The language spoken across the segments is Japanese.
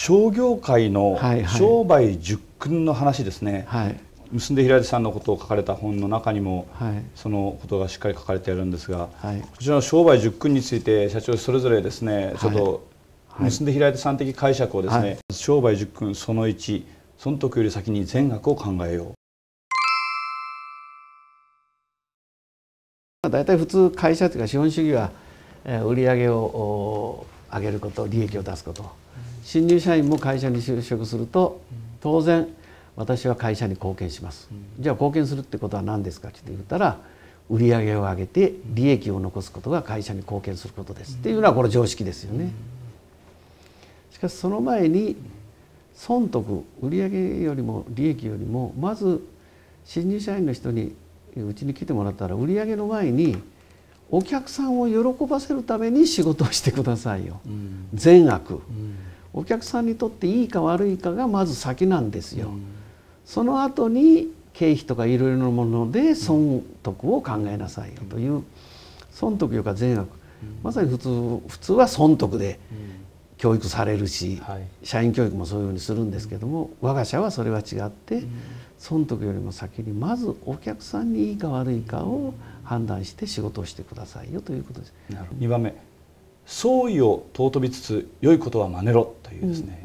商業界の商売十訓の話ですね。結んで平出さんのことを書かれた本の中にも、そのことがしっかり書かれているんですが、こちらの商売十訓について社長それぞれですね、ちょっと結んで平出さん的解釈をですね、商売十訓その1、損得より先に善悪を考えよう。大体普通会社というか資本主義は売上を上げること、利益を出すこと、新入社員も会社に就職すると当然私は会社に貢献します、じゃあ貢献するってことは何ですかって言ったら、売上を上げて利益を残すことが会社に貢献することですっていうのはこれ常識ですよね。しかしその前に損得、売上よりも利益よりもまず新入社員の人にうちに来てもらったら、売上の前にお客さんを喜ばせるために仕事をしてくださいよ。善悪、お客さんにとっていいか悪いかがまず先なんですよ。その後に経費とかいろいろなもので損得を考えなさいよという、損得よりか善悪、まさに普通は損得で教育されるし、社員教育もそういうふうにするんですけども、我が社はそれは違って、損得よりも先にまずお客さんにいいか悪いかを判断して仕事をしてくださいよということです。 2番目、創意を尊びつつ良いことは真似ろというですね。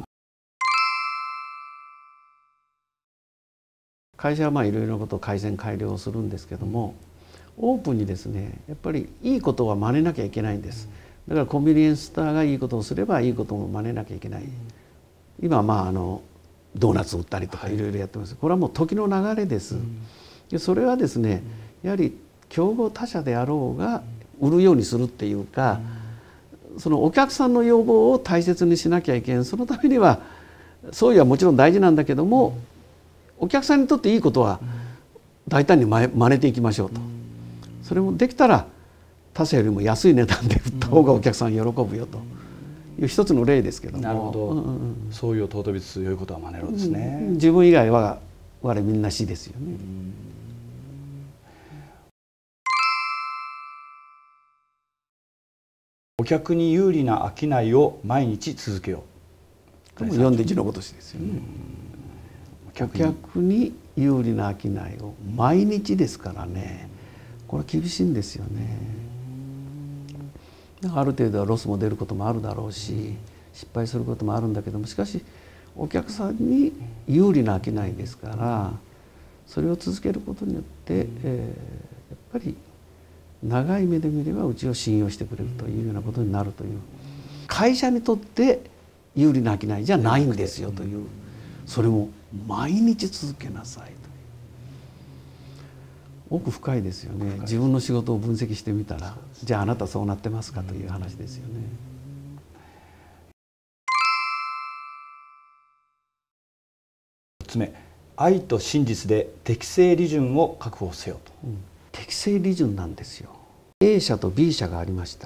会社はいろいろなことを改善改良するんですけども、オープンにですね、やっぱりいいことは真似なきゃいけないんです。だからコンビニエンスストアがいいことをすればいいことも真似なきゃいけない。今ドーナツ売ったりとかいろいろやってます。これはもう時の流れです。でそれはですね、やはり競合他社であろうが売るようにするっていうか、そのお客さんの要望を大切にしなきゃいけん。そのためにはそういうはもちろん大事なんだけども、お客さんにとっていいことは大胆に真似ていきましょうと。それもできたら他社よりも安い値段で売った方がお客さん喜ぶよという一つの例ですけども。 なるほど。創意を尊びつつ良いことは真似ろですね。 自分以外は我みんなしですよね。 お客に有利な商いを毎日続けよう。読んで字のごとしですよね。お客に有利な商いを毎日ですからね、これ厳しいんですよね。ある程度はロスも出ることもあるだろうし、失敗することもあるんだけども、しかしお客さんに有利な商いですから、それを続けることによって、やっぱり長い目で見ればうちを信用してくれるというようなことになるという、会社にとって有利な商いじゃないんですよという、それも毎日続けなさいという、奥深いですよね。自分の仕事を分析してみたら、じゃああなたそうなってますかという話ですよね。 4つ目、愛と真実で適正利潤を確保せよと。 適正利潤なんですよ。A 社と B 社がありました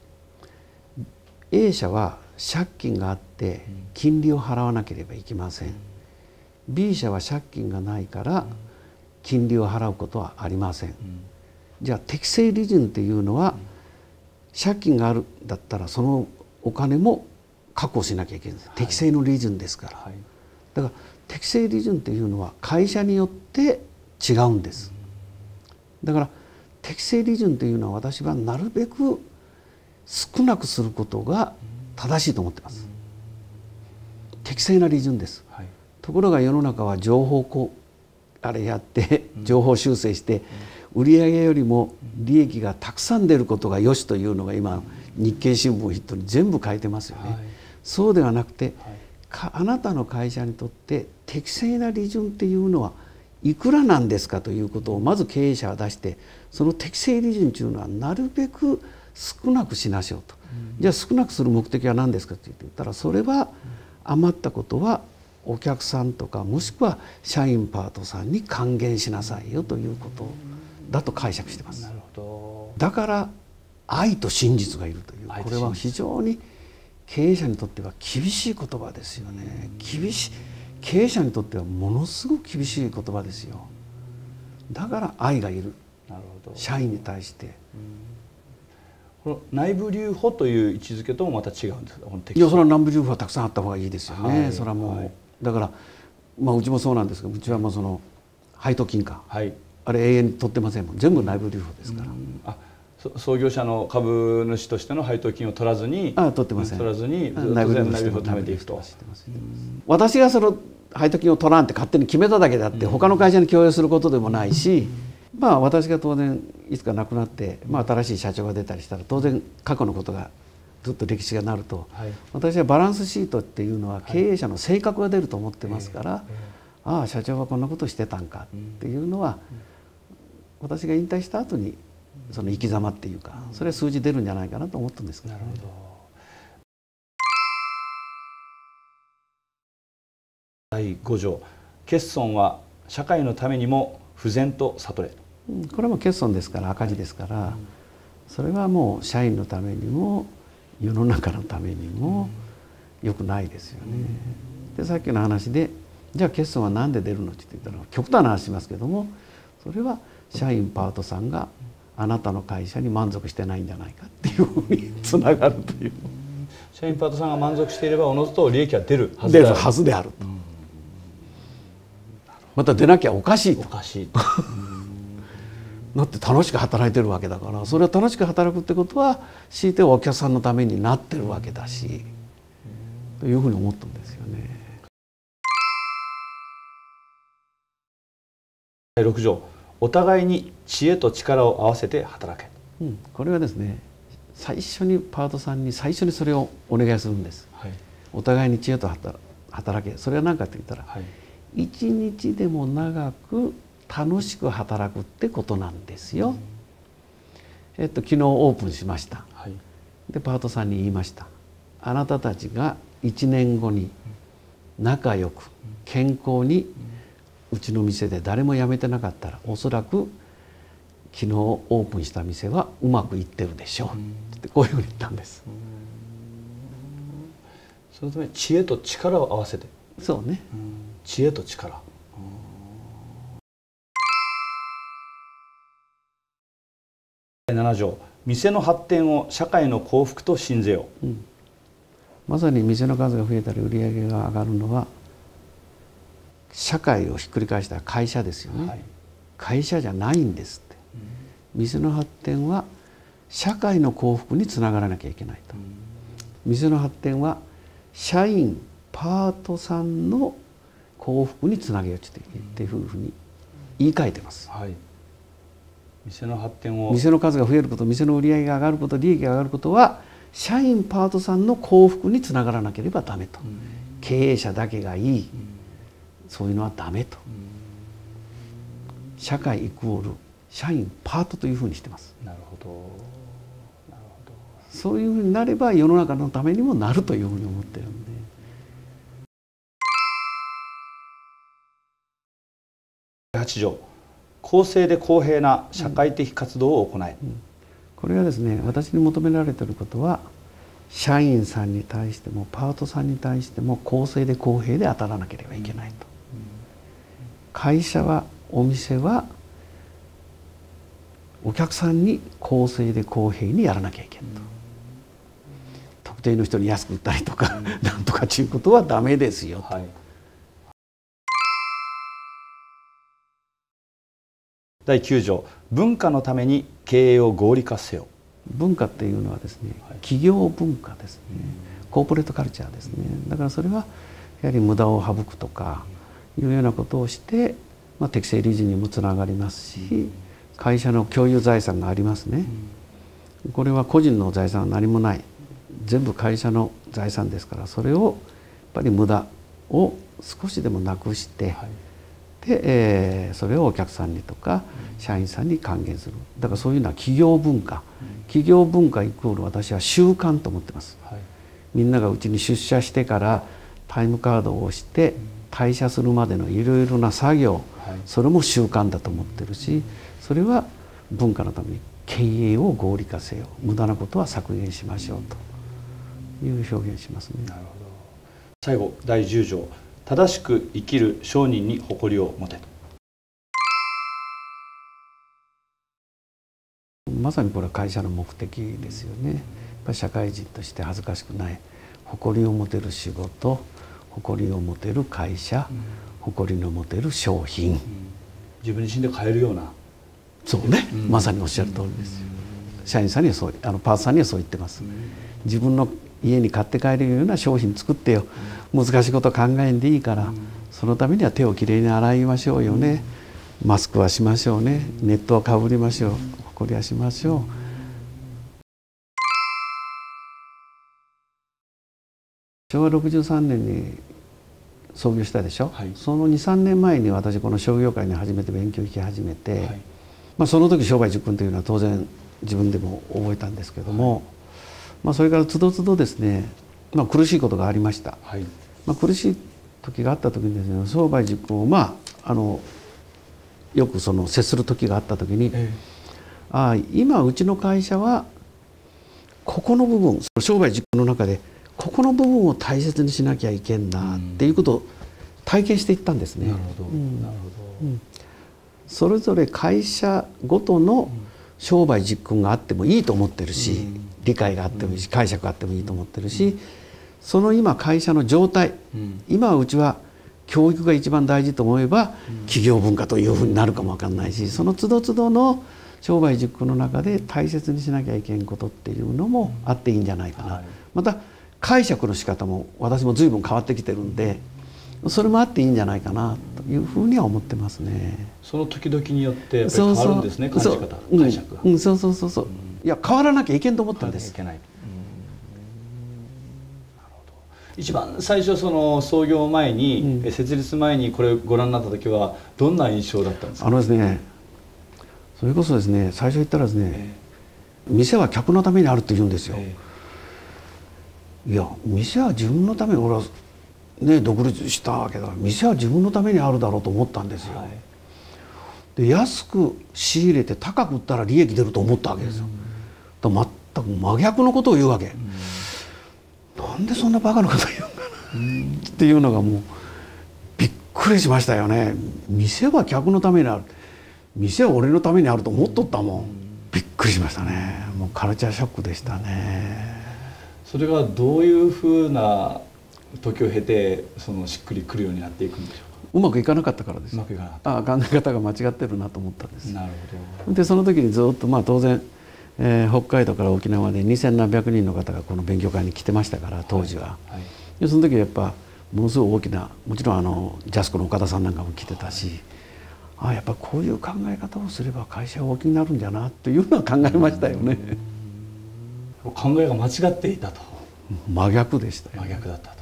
。A 社は借金があって金利を払わなければいけません。B 社は借金がないから金利を払うことはありません。じゃあ適正利潤っていうのは、借金があるんだったらそのお金も確保しなきゃいけないんです。適正の利潤ですから。だから適正利潤っていうのは会社によって違うんです。だから適正利潤というのは、私はなるべく少なくすることが正しいと思ってます。適正な利潤です。ところが世の中は情報やって情報修正して、売上よりも利益がたくさん出ることが良しというのが今日経新聞を筆頭に全部書いてますよね。そうではなくて、あなたの会社にとって適正な利潤っていうのはいくらなんですかということをまず経営者は出して、その適正利潤というのはなるべく少なくしなしょうと。じゃあ少なくする目的は何ですかって言ったら、それは余ったことはお客さんとか、もしくは社員パートさんに還元しなさいよということだと解釈してます。 なるほど。 だから愛と真実がいるという、これは非常に経営者にとっては厳しい言葉ですよね。経営者にとってはものすごく厳しい言葉ですよ。だから愛がいる。社員に対してこの内部留保という位置づけともまた違うんですか？ いや、それは内部留保はたくさんあった方がいいですよね。それはもう、だから、うちもそうなんですが、うちはもうその配当金か、あれ永遠に取ってませんもん。全部内部留保ですから。 創業者の株主としての配当金を取らずに、 取ってません。 取らずに内部留保を貯めていくと。 私がその配当金を取らんって勝手に決めただけであって、他の会社に共有することでもないし、私が当然いつか亡くなって、新しい社長が出たりしたら、当然過去のことがずっと歴史がなると、私はバランスシートっていうのは経営者の性格が出ると思ってますから、ああ社長はこんなことしてたんかっていうのは、私が引退した後にその生き様っていうか、それは数字出るんじゃないかなと思ったんですけどね。なるほど。 第5条、欠損は社会のためにも不然と悟れ。 これはもう欠損ですから、赤字ですから、それはもう社員のためにも世の中のためにも良くないですよね。で、さっきの話で、じゃあ欠損は何で出るのって言ったら、極端な話しますけども、それは社員パートさんがあなたの会社に満足してないんじゃないかっていうふうにつながるという。 社員パートさんが満足していればおのずと利益は出るはずであると。また出なきゃおかしいと。だって楽しく働いてるわけだから、それは楽しく働くってことは強いてはお客さんのためになってるわけだし、というふうに思ったんですよね。 第6条、お互いに知恵と力を合わせて働け。 これはですね、最初にパートさんに最初にそれをお願いするんです。お互いに知恵と働け。それは何かって言ったら、一日でも長く楽しく働くってことなんですよ。昨日オープンしました。でパートさんに言いました。あなたたちが1年後に仲良く健康にうちの店で誰も辞めてなかったら、おそらく昨日オープンした店はうまくいってるでしょうってこういうふうに言ったんです。 そのために知恵と力を合わせて。 そうね。 知恵と力。第7条、店の発展を社会の幸福と信ぜよ。 まさに店の数が増えたり売り上げが上がるのは社会をひっくり返した会社ですよね。会社じゃないんですって。店の発展は社会の幸福につながらなきゃいけないと。店の発展は社員パートさんの幸福につなげようっていうふうに言い換えてます。 店の発展を、 店の数が増えること、店の売り上げが上がること、利益が上がることは社員パートさんの幸福につながらなければダメと。経営者だけがいい、そういうのはダメと。社会イコール社員パートというふうにしてます。 なるほど。 そういうふうになれば世の中のためにもなるというふうに思ってるんで。 8条、公正で公平な社会的活動を行え。 これはですね、私に求められていることは、社員さんに対してもパートさんに対しても公正で公平で当たらなければいけないと。会社は、お店はお客さんに公正で公平にやらなきゃいけないと。特定の人に安く売ったりとかなんとかということはダメですよと。 第9条、文化のために経営を合理化せよ。 文化っていうのはですね、企業文化ですね、コーポレートカルチャーですね。だからそれはやはり無駄を省くとかいうようなことをして、適正理事にもつながりますし、会社の共有財産がありますね。これは個人の財産は何もない、全部会社の財産ですから、それをやっぱり無駄を少しでもなくして、でそれをお客さんにとか社員さんに還元する。だからそういうのは企業文化、企業文化イコール私は習慣と思ってます。みんながうちに出社してからタイムカードを押して退社するまでのいろいろな作業、それも習慣だと思ってるし、それは文化のために経営を合理化せよ、無駄なことは削減しましょうという表現しますね。 なるほど。最後第10条、正しく生きる商人に誇りを持て。 まさにこれは会社の目的ですよね。やっぱり社会人として恥ずかしくない、誇りを持てる仕事、誇りを持てる会社、誇りの持てる商品、 自分自身で買えるような。 そうね、まさにおっしゃる通りですよ。社員さんにはそう、パートさんにはそう言ってます。自分の家に買って帰れるような商品作ってよ、難しいこと考えんでいいから、そのためには手をきれいに洗いましょうよね、マスクはしましょうね、ネットはかぶりましょう、誇りはしましょう。昭和63年に創業したでしょ、はい、その 2,3 年前に私この商業界に初めて勉強を行き始めて、はい、その時商売塾訓というのは当然自分でも覚えたんですけども、はい、それからつどつどですね、苦しいことがありました、はい、苦しい時があった時にですね、商売塾訓をよく接する時があった時に、今うちの会社はここの部分、商売塾訓の中でここの部分を大切にしなきゃいけんなっていうことを体験していったんですね。なるほど、なるほど。それぞれ会社ごとの商売実訓があってもいいと思ってるし、理解があってもいいし、解釈があってもいいと思ってるし、その今会社の状態、今うちは教育が一番大事と思えば企業文化というふうになるかもわかんないし、その都度都度の商売実訓の中で大切にしなきゃいけんことっていうのもあっていいんじゃないかな。また解釈の仕方も私も随分変わってきてるんで、それもあっていいんじゃないかなというふうには思ってますね。 その時々によってやっぱり変わるんですね、感じ方、解釈が。 そうそうそうそう。いや変わらなきゃいけんと思ったんです。 一番最初創業前に、設立前にこれご覧になった時はどんな印象だったんですか。 ですね、それこそですね、最初言ったらですね、店は客のためにあるって言うんですよ。いや、店は自分のために、俺はね独立したわけだから、店は自分のためにあるだろうと思ったんですよ。で、安く仕入れて高く売ったら利益出ると思ったわけですよ。だから全く真逆のことを言うわけ。なんでそんなバカなこと言うんかなっていうのがもうびっくりしましたよね。店は客のためにある、店は俺のためにあると思っとったもん。びっくりしましたね。もうカルチャーショックでしたね。 それがどういうふうな時を経てしっくりくるようになっていくんでしょうか。 うまくいかなかったからです。うまくいかなかった。考え方が間違ってるなと思ったんです。なるほど。でその時にずっと当然、北海道から沖縄で2000何百人の方がこの勉強会に来てましたから当時は。でその時はやっぱものすごい大きな、もちろんジャスコの岡田さんなんかも来てたし、やっぱこういう考え方をすれば会社は大きになるんじゃなというのは考えましたよね。 考えが間違っていたと。 真逆でしたよ。 真逆だったと。